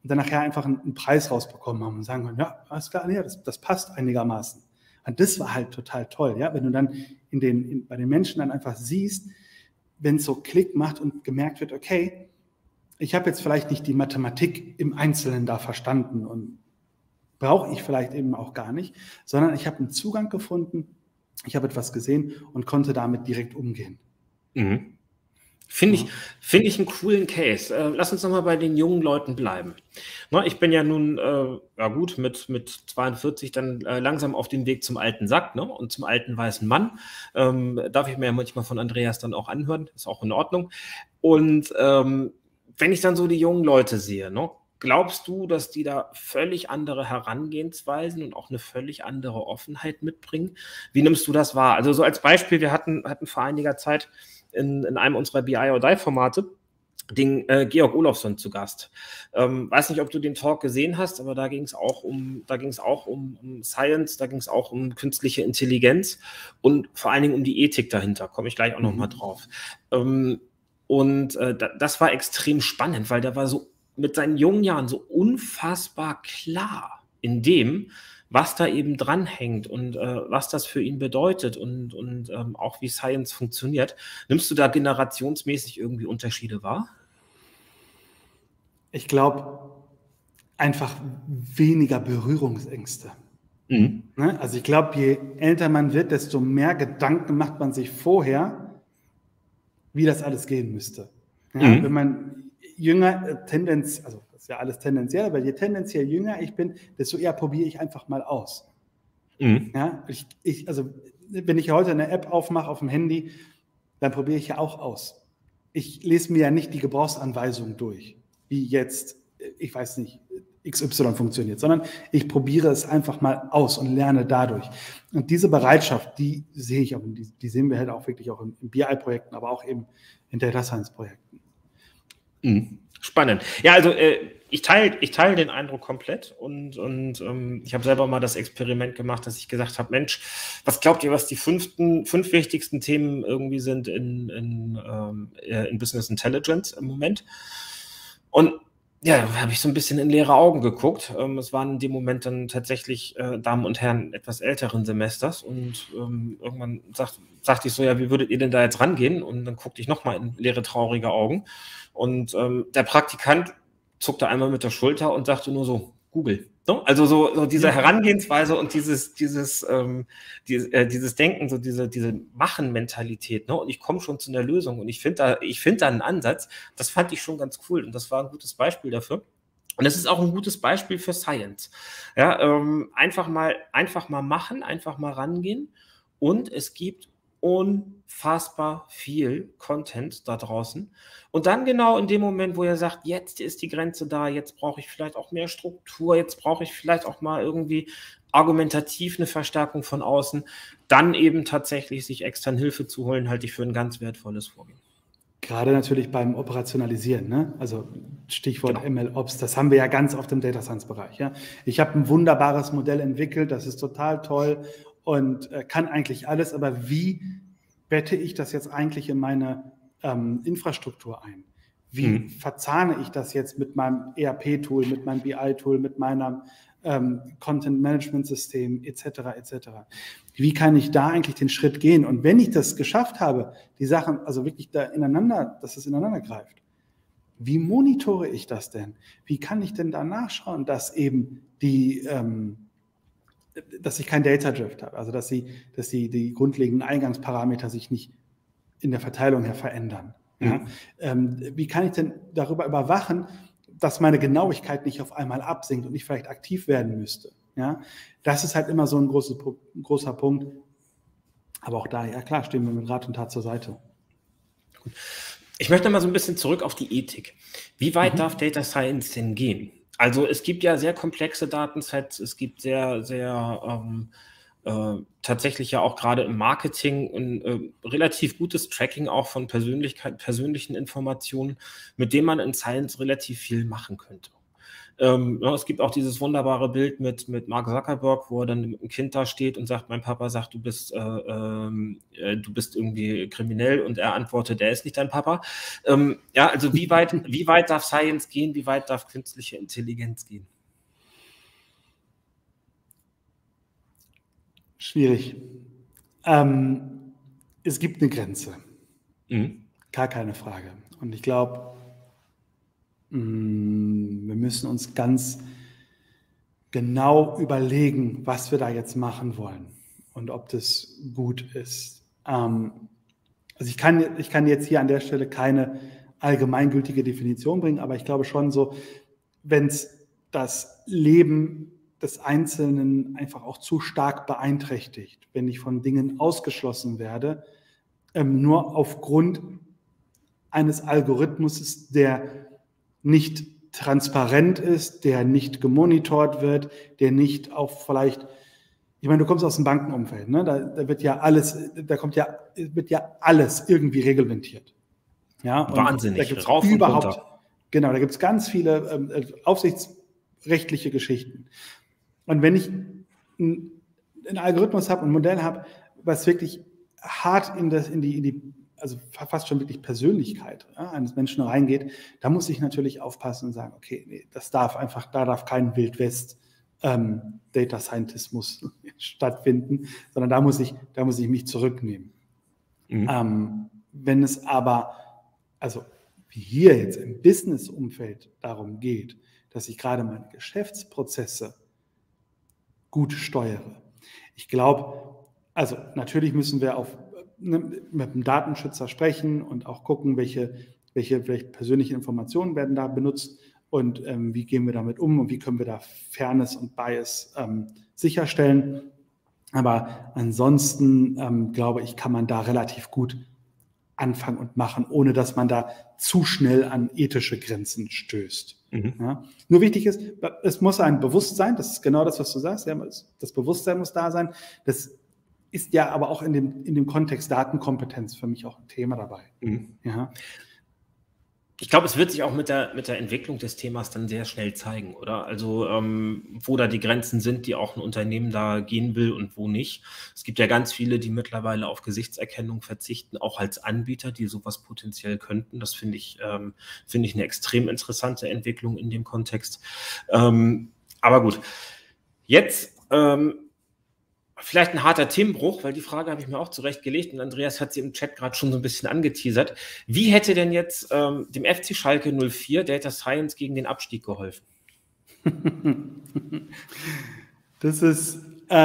Speaker 2: und dann nachher einfach einen Preis rausbekommen haben und sagen können, ja, alles klar, ja, das passt einigermaßen. Und das war halt total toll, ja, wenn du dann bei den Menschen dann einfach siehst, wenn es so Klick macht und gemerkt wird, okay, ich habe jetzt vielleicht nicht die Mathematik im Einzelnen da verstanden und brauche ich vielleicht eben auch gar nicht, sondern ich habe einen Zugang gefunden, ich habe etwas gesehen und konnte damit direkt umgehen.
Speaker 1: Mhm. Finde ich einen coolen Case. Lass uns nochmal bei den jungen Leuten bleiben. Ich bin ja nun, ja gut, mit 42 dann langsam auf dem Weg zum alten Sack, ne? Und zum alten weißen Mann. Darf ich mir ja manchmal von Andreas dann auch anhören, ist auch in Ordnung. Und wenn ich dann so die jungen Leute sehe, ne? Glaubst du, dass die da völlig andere Herangehensweisen und auch eine völlig andere Offenheit mitbringen? Wie nimmst du das wahr? Also so als Beispiel, wir hatten vor einiger Zeit in einem unserer BI-or-Die-Formate den Georg Olofsson zu Gast. Weiß nicht, ob du den Talk gesehen hast, aber da ging es auch um Science, da ging es auch um künstliche Intelligenz und vor allen Dingen um die Ethik dahinter. Komme ich gleich auch nochmal drauf. Das war extrem spannend, weil der war so mit seinen jungen Jahren so unfassbar klar in dem, was da eben dranhängt und was das für ihn bedeutet und auch wie Science funktioniert. Nimmst du da generationsmäßig irgendwie Unterschiede wahr?
Speaker 2: Ich glaube, einfach weniger Berührungsängste.
Speaker 1: Mhm.
Speaker 2: Also ich glaube, je älter man wird, desto mehr Gedanken macht man sich vorher, wie das alles gehen müsste. Ja, wenn man jünger, also das ist ja alles tendenziell, aber je tendenziell jünger ich bin, desto eher probiere ich einfach mal aus. Ja, also wenn ich heute eine App aufmache auf dem Handy, dann probiere ich ja auch aus. Ich lese mir ja nicht die Gebrauchsanweisung durch, wie jetzt, ich weiß nicht, XY funktioniert, sondern ich probiere es einfach mal aus und lerne dadurch. Und diese Bereitschaft, die sehe ich auch, die sehen wir halt auch wirklich auch in BI-Projekten, aber auch eben in Data Science-Projekten.
Speaker 1: Spannend. Ja, also ich teile den Eindruck komplett und ich habe selber mal das Experiment gemacht, dass ich gesagt habe, Mensch, was glaubt ihr, was die fünf wichtigsten Themen irgendwie sind in Business Intelligence im Moment? Und ja, da habe ich so ein bisschen in leere Augen geguckt. Es waren in dem Moment dann tatsächlich Damen und Herren etwas älteren Semesters und irgendwann sagte ich so, ja, wie würdet ihr denn da jetzt rangehen? Und dann guckte ich nochmal in leere, traurige Augen und der Praktikant zuckte einmal mit der Schulter und sagte nur so, Google. No? Also so diese Herangehensweise und dieses Denken, so diese Machen-Mentalität, ne? Und ich komme schon zu einer Lösung und ich finde da einen Ansatz, das fand ich schon ganz cool und das war ein gutes Beispiel dafür. Und es ist auch ein gutes Beispiel für Science. Ja, einfach mal machen, einfach mal rangehen und es gibt unfassbar viel Content da draußen. Und dann genau in dem Moment, wo ihr sagt, jetzt ist die Grenze da, jetzt brauche ich vielleicht auch mehr Struktur, jetzt brauche ich vielleicht auch mal irgendwie argumentativ eine Verstärkung von außen, dann eben tatsächlich sich extern Hilfe zu holen, halte ich für ein ganz wertvolles Vorgehen.
Speaker 2: Gerade natürlich beim Operationalisieren, ne? Also Stichwort MLOps, das haben wir ja ganz oft im Data Science-Bereich. Ja? Ich habe ein wunderbares Modell entwickelt, das ist total toll und kann eigentlich alles, aber wie bette ich das jetzt eigentlich in meine Infrastruktur ein? Wie verzahne ich das jetzt mit meinem ERP-Tool, mit meinem BI-Tool, mit meinem Content-Management-System etc. etc. Wie kann ich da eigentlich den Schritt gehen? Und wenn ich das geschafft habe, die Sachen also wirklich da dass es ineinander greift, wie monitore ich das denn? Wie kann ich denn da nachschauen, dass eben dass ich kein Data Drift habe, also dass die grundlegenden Eingangsparameter sich nicht in der Verteilung her verändern. Ja? Wie kann ich denn darüber überwachen, dass meine Genauigkeit nicht auf einmal absinkt und ich vielleicht aktiv werden müsste? Ja? Das ist halt immer so ein großer Punkt. Aber auch da, ja klar, stehen wir mit Rat und Tat zur Seite.
Speaker 1: Ich möchte mal so ein bisschen zurück auf die Ethik. Wie weit darf Data Science denn gehen? Also es gibt ja sehr komplexe Datensets, es gibt sehr, sehr tatsächlich ja auch gerade im Marketing ein relativ gutes Tracking auch von persönlichen Informationen, mit dem man in Science relativ viel machen könnte. Ja, es gibt auch dieses wunderbare Bild mit Mark Zuckerberg, wo er dann mit einem Kind da steht und sagt, mein Papa sagt, du bist irgendwie kriminell, und er antwortet, der ist nicht dein Papa. Ja, also wie weit darf Science gehen, wie weit darf künstliche Intelligenz gehen?
Speaker 2: Schwierig. Es gibt eine Grenze. Gar keine Frage. Und ich glaube, wir müssen uns ganz genau überlegen, was wir da jetzt machen wollen und ob das gut ist. Also ich kann jetzt hier an der Stelle keine allgemeingültige Definition bringen, aber ich glaube schon so, wenn es das Leben des Einzelnen einfach auch zu stark beeinträchtigt, wenn ich von Dingen ausgeschlossen werde, nur aufgrund eines Algorithmus, der nicht transparent ist, der nicht gemonitort wird, der nicht auch vielleicht, ich meine, du kommst aus dem Bankenumfeld, ne? Da wird ja alles irgendwie reglementiert. Ja, und
Speaker 1: wahnsinnig,
Speaker 2: da gibt's
Speaker 1: rauf und runter.
Speaker 2: Genau, da gibt es ganz viele aufsichtsrechtliche Geschichten. Und wenn ich einen Algorithmus habe, ein Modell habe, was wirklich hart in die also fast schon wirklich Persönlichkeit eines Menschen reingeht, da muss ich natürlich aufpassen und sagen, okay, nee, da darf kein Wildwest Data Scientismus stattfinden, sondern da muss ich mich zurücknehmen. Wenn es aber, also wie hier jetzt im Business-Umfeld darum geht, dass ich gerade meine Geschäftsprozesse gut steuere. Ich glaube, also natürlich müssen wir mit dem Datenschützer sprechen und auch gucken, welche vielleicht persönlichen Informationen werden da benutzt und wie gehen wir damit um und wie können wir da Fairness und Bias sicherstellen. Aber ansonsten, glaube ich, kann man da relativ gut anfangen und machen, ohne dass man da zu schnell an ethische Grenzen stößt. Ja. Nur wichtig ist, es muss ein Bewusstsein, das ist genau das, was du sagst, ja, das Bewusstsein muss da sein. Das ist ja aber auch in dem Kontext Datenkompetenz für mich auch ein Thema dabei. Ja.
Speaker 1: Ich glaube, es wird sich auch mit der Entwicklung des Themas dann sehr schnell zeigen, oder? Also, wo da die Grenzen sind, die auch ein Unternehmen da gehen will und wo nicht. Es gibt ja ganz viele, die mittlerweile auf Gesichtserkennung verzichten, auch als Anbieter, die sowas potenziell könnten. Das finde ich eine extrem interessante Entwicklung in dem Kontext. Aber gut, jetzt vielleicht ein harter Themenbruch, weil die Frage habe ich mir auch zurechtgelegt und Andreas hat sie im Chat gerade schon so ein bisschen angeteasert. Wie hätte denn jetzt dem FC Schalke 04 Data Science gegen den Abstieg geholfen?
Speaker 2: Das ist,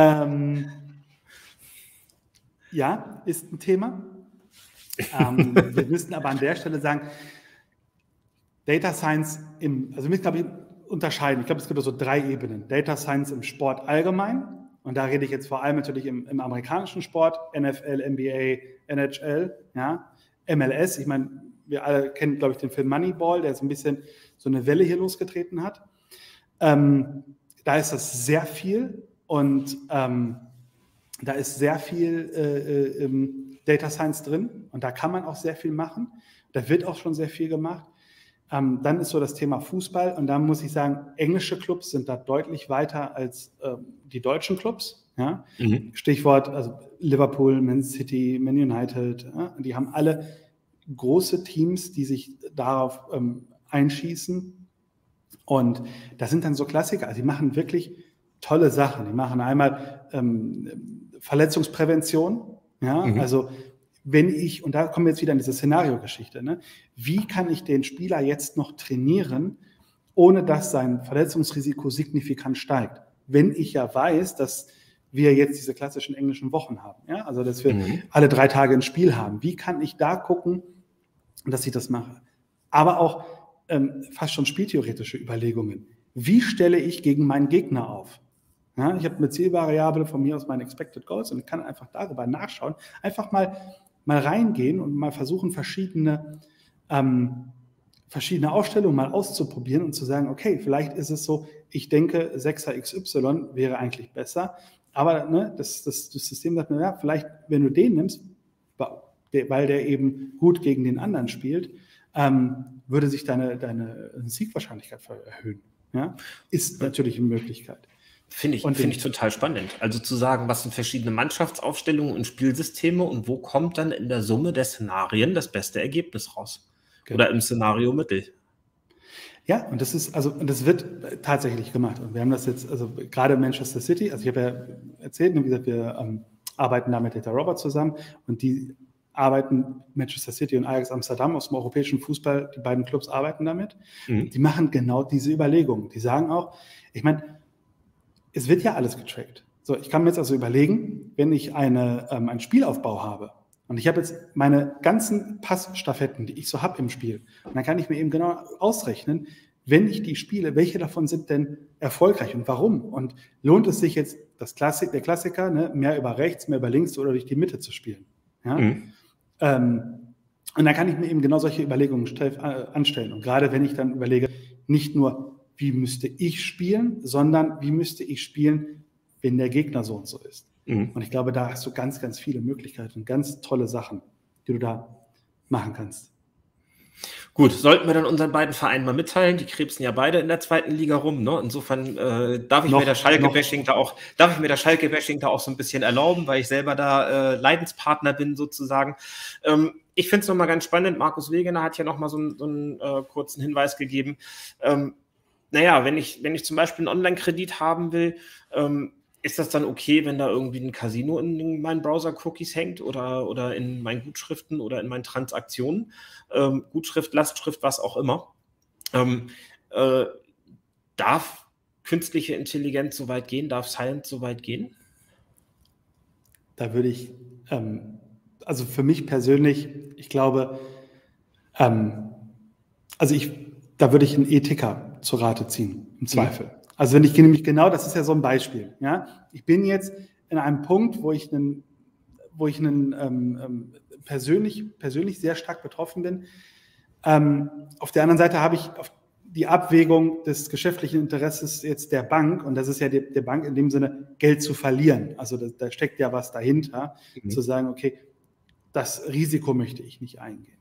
Speaker 2: ist ein Thema. Wir müssten aber an der Stelle sagen, Data Science also wir glaube ich unterscheiden. Ich glaube, es gibt so 3 Ebenen. Data Science im Sport allgemein. Und da rede ich jetzt vor allem natürlich im amerikanischen Sport, NFL, NBA, NHL, ja, MLS. Ich meine, wir alle kennen, glaube ich, den Film Moneyball, der so ein bisschen so eine Welle hier losgetreten hat. Da ist das sehr viel und da ist sehr viel Data Science drin und da kann man auch sehr viel machen. Da wird auch schon sehr viel gemacht. Dann ist so das Thema Fußball und da muss ich sagen, englische Clubs sind da deutlich weiter als die deutschen Clubs. Ja? Stichwort also Liverpool, Man City, Man United, ja? Die haben alle große Teams, die sich darauf einschießen und das sind dann so Klassiker, also die machen wirklich tolle Sachen. Die machen einmal Verletzungsprävention, ja? Also und da kommen wir jetzt wieder in diese Szenario-Geschichte, ne? Wie kann ich den Spieler jetzt noch trainieren, ohne dass sein Verletzungsrisiko signifikant steigt? Wenn ich ja weiß, dass wir jetzt diese klassischen englischen Wochen haben, ja? Also dass wir alle 3 Tage ein Spiel haben. Wie kann ich da gucken, dass ich das mache? Aber auch fast schon spieltheoretische Überlegungen. Wie stelle ich gegen meinen Gegner auf? Ja, ich habe eine Zielvariable von mir aus meinen Expected Goals und ich kann einfach darüber nachschauen. Einfach mal reingehen und mal versuchen, verschiedene Ausstellungen mal auszuprobieren und zu sagen, okay, vielleicht ist es so, ich denke, 6er XY wäre eigentlich besser, aber ne, das System sagt mir, ja, vielleicht, wenn du den nimmst, weil der eben gut gegen den anderen spielt, würde sich deine Siegwahrscheinlichkeit erhöhen. Ja? Ist natürlich eine Möglichkeit.
Speaker 1: Finde ich total spannend. Also zu sagen, was sind verschiedene Mannschaftsaufstellungen und Spielsysteme und wo kommt dann in der Summe der Szenarien das beste Ergebnis raus? Genau. Oder im Szenario Mittel.
Speaker 2: Ja, und das wird tatsächlich gemacht. Und wir haben das jetzt, also gerade Manchester City, also ich habe ja erzählt, wie gesagt, wir arbeiten da mit Data Robert zusammen und die arbeiten, Manchester City und Ajax Amsterdam aus dem europäischen Fußball, die beiden Clubs arbeiten damit. Mhm. Die machen genau diese Überlegungen. Die sagen auch, ich meine, es wird ja alles getrackt. So, ich kann mir jetzt also überlegen, wenn ich einen Spielaufbau habe und ich habe jetzt meine ganzen Passstaffetten, die ich so habe im Spiel, und dann kann ich mir eben genau ausrechnen, wenn ich die spiele, welche davon sind denn erfolgreich und warum? Und lohnt es sich jetzt, der Klassiker, ne, mehr über rechts, mehr über links oder durch die Mitte zu spielen? Ja? Mhm. Und dann kann ich mir eben genau solche Überlegungen anstellen. Und gerade wenn ich dann überlege, nicht nur, wie müsste ich spielen, sondern wie müsste ich spielen, wenn der Gegner so und so ist. Mhm. Und ich glaube, da hast du ganz, ganz viele Möglichkeiten und ganz tolle Sachen, die du da machen kannst.
Speaker 1: Gut, sollten wir dann unseren beiden Vereinen mal mitteilen. Die krebsen ja beide in der zweiten Liga rum. Ne? Insofern darf ich mir das Schalke-Bashing da auch so ein bisschen erlauben, weil ich selber da Leidenspartner bin sozusagen. Ich finde es nochmal ganz spannend. Markus Wegener hat ja nochmal so einen kurzen Hinweis gegeben. Naja, wenn ich zum Beispiel einen Online-Kredit haben will, ist das dann okay, wenn da irgendwie ein Casino in meinen Browser-Cookies hängt oder in meinen Gutschriften oder in meinen Transaktionen? Gutschrift, Lastschrift, was auch immer. Darf künstliche Intelligenz so weit gehen? Darf Science so weit gehen?
Speaker 2: Da würde ich, also für mich persönlich, ich glaube, da würde ich einen Ethiker zur Rate ziehen, im Zweifel. Mhm. Also wenn ich nämlich genau, das ist ja so ein Beispiel. Ja? Ich bin jetzt in einem Punkt, wo ich persönlich sehr stark betroffen bin. Auf der anderen Seite habe ich die Abwägung des geschäftlichen Interesses jetzt der Bank, und das ist ja der Bank in dem Sinne, Geld zu verlieren. Also da steckt ja was dahinter, zu sagen, okay, das Risiko möchte ich nicht eingehen.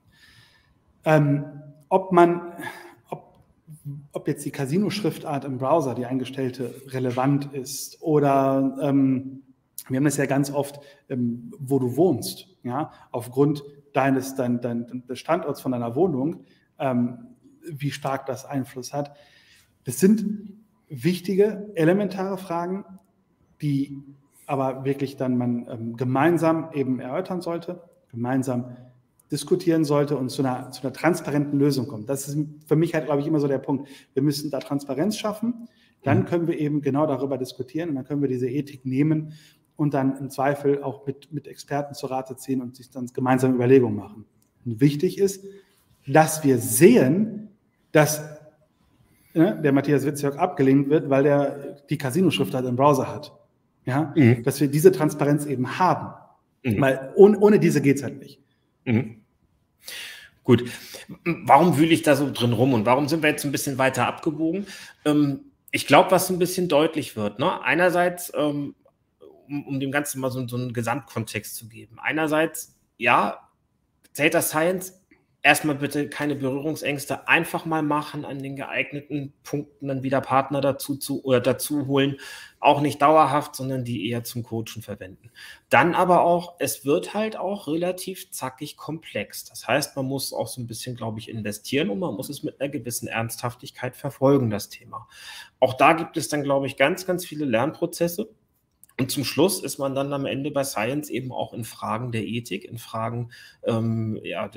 Speaker 2: Ob jetzt die Casino-Schriftart im Browser, die eingestellte, relevant ist oder wir haben das ja ganz oft, wo du wohnst, ja, aufgrund des Standorts von deiner Wohnung, wie stark das Einfluss hat. Das sind wichtige, elementare Fragen, die aber wirklich dann man gemeinsam eben erörtern sollte, gemeinsam diskutieren sollte und zu einer transparenten Lösung kommt. Das ist für mich halt, glaube ich, immer so der Punkt. Wir müssen da Transparenz schaffen, dann können wir eben genau darüber diskutieren und dann können wir diese Ethik nehmen und dann im Zweifel auch mit Experten zur Rate ziehen und sich dann gemeinsam Überlegungen machen. Und wichtig ist, dass wir sehen, dass der Matthias Witziok abgelehnt wird, weil der die Casino-Schriftart im Browser hat. Ja? Mhm. Dass wir diese Transparenz eben haben. Mhm. Weil ohne diese geht es halt nicht.
Speaker 1: Mhm. Gut. Warum wühle ich da so drin rum und warum sind wir jetzt ein bisschen weiter abgebogen? Ich glaube, was ein bisschen deutlich wird, ne? Einerseits, um dem Ganzen mal so einen Gesamtkontext zu geben. Einerseits, ja, Data Science, erstmal bitte keine Berührungsängste, einfach mal machen, an den geeigneten Punkten dann wieder Partner dazu holen, auch nicht dauerhaft, sondern die eher zum Coachen verwenden. Dann aber auch, es wird halt auch relativ zackig komplex. Das heißt, man muss auch so ein bisschen, glaube ich, investieren und man muss es mit einer gewissen Ernsthaftigkeit verfolgen, das Thema. Auch da gibt es dann, glaube ich, ganz, ganz viele Lernprozesse. Und zum Schluss ist man dann am Ende bei Science eben auch in Fragen der Ethik, in Fragen der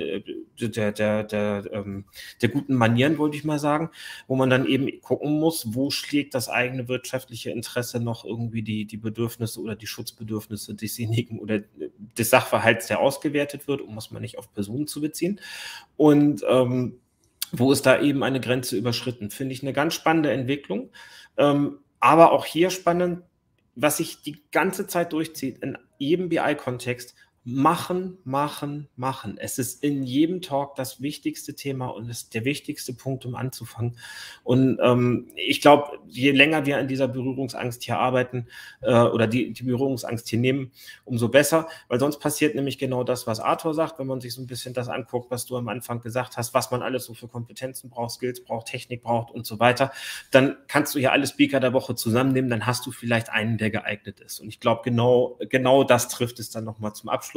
Speaker 1: guten Manieren, wollte ich mal sagen, wo man dann eben gucken muss, wo schlägt das eigene wirtschaftliche Interesse noch irgendwie die Bedürfnisse oder die Schutzbedürfnisse desjenigen oder des Sachverhalts, der ausgewertet wird, um es mal nicht auf Personen zu beziehen. Und wo ist da eben eine Grenze überschritten? Finde ich eine ganz spannende Entwicklung. Aber auch hier spannend, was sich die ganze Zeit durchzieht, in jedem BI-Kontext, Machen, machen, machen. Es ist in jedem Talk das wichtigste Thema und ist der wichtigste Punkt, um anzufangen. Und ich glaube, je länger wir an dieser Berührungsangst hier arbeiten oder die Berührungsangst hier nehmen, umso besser, weil sonst passiert nämlich genau das, was Arthur sagt, wenn man sich so ein bisschen das anguckt, was du am Anfang gesagt hast, was man alles so für Kompetenzen braucht, Skills braucht, Technik braucht und so weiter. Dann kannst du hier alle Speaker der Woche zusammennehmen, dann hast du vielleicht einen, der geeignet ist. Und ich glaube, genau das trifft es dann nochmal zum Abschluss.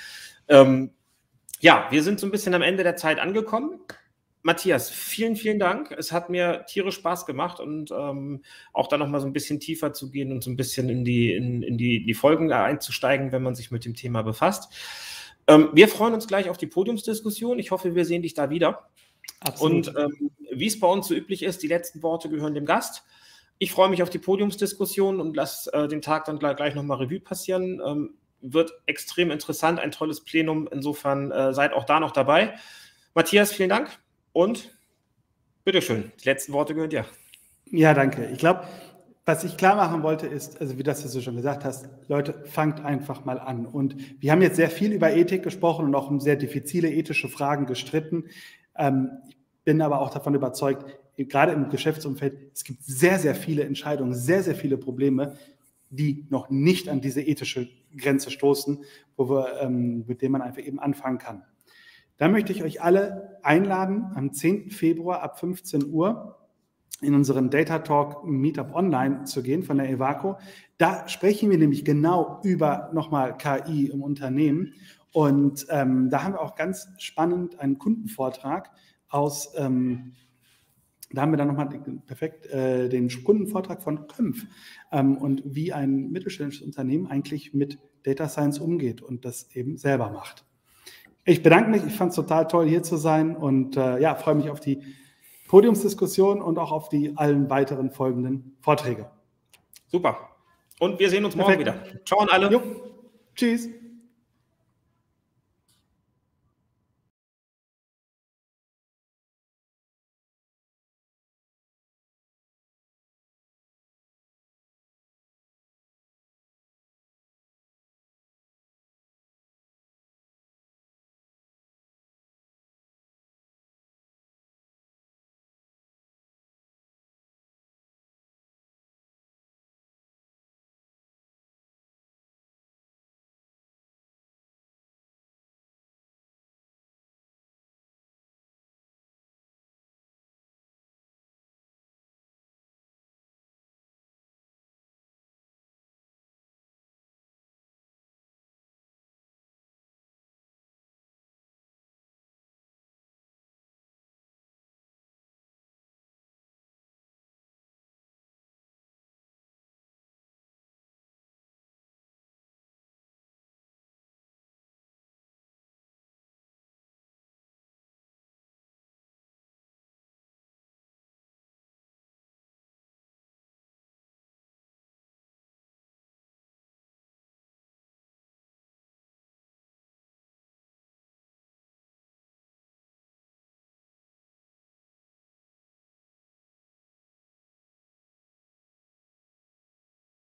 Speaker 1: Ja, wir sind so ein bisschen am Ende der Zeit angekommen. Matthias, vielen, vielen Dank. Es hat mir tierisch Spaß gemacht und auch da nochmal so ein bisschen tiefer zu gehen und so ein bisschen in die Folgen einzusteigen, wenn man sich mit dem Thema befasst. Wir freuen uns gleich auf die Podiumsdiskussion. Ich hoffe, wir sehen dich da wieder. Absolut. Und wie es bei uns so üblich ist, die letzten Worte gehören dem Gast. Ich freue mich auf die Podiumsdiskussion und lasse den Tag dann gleich nochmal Revue passieren. Wird extrem interessant, ein tolles Plenum. Insofern seid auch da noch dabei. Matthias, vielen Dank und bitteschön, die letzten Worte gehören dir.
Speaker 2: Ja, danke. Ich glaube, was ich klar machen wollte, ist, also wie das du schon gesagt hast, Leute, fangt einfach mal an. Und wir haben jetzt sehr viel über Ethik gesprochen und auch um sehr diffizile ethische Fragen gestritten. Ich bin aber auch davon überzeugt, gerade im Geschäftsumfeld, es gibt sehr, sehr viele Entscheidungen, sehr, sehr viele Probleme, die noch nicht an diese ethische Grenze stoßen, mit denen man einfach eben anfangen kann. Da möchte ich euch alle einladen, am 10. Februar ab 15 Uhr in unseren Data Talk Meetup Online zu gehen von der Evaco. Da sprechen wir nämlich genau über nochmal KI im Unternehmen. Und da haben wir auch ganz spannend einen Kundenvortrag aus... Da haben wir dann nochmal den Kundenvortrag von Kömpf und wie ein mittelständisches Unternehmen eigentlich mit Data Science umgeht und das eben selber macht. Ich bedanke mich, ich fand es total toll, hier zu sein und freue mich auf die Podiumsdiskussion und auch auf die allen weiteren folgenden Vorträge.
Speaker 1: Super. Und wir sehen uns morgen wieder. Ciao an alle. Jo.
Speaker 2: Tschüss.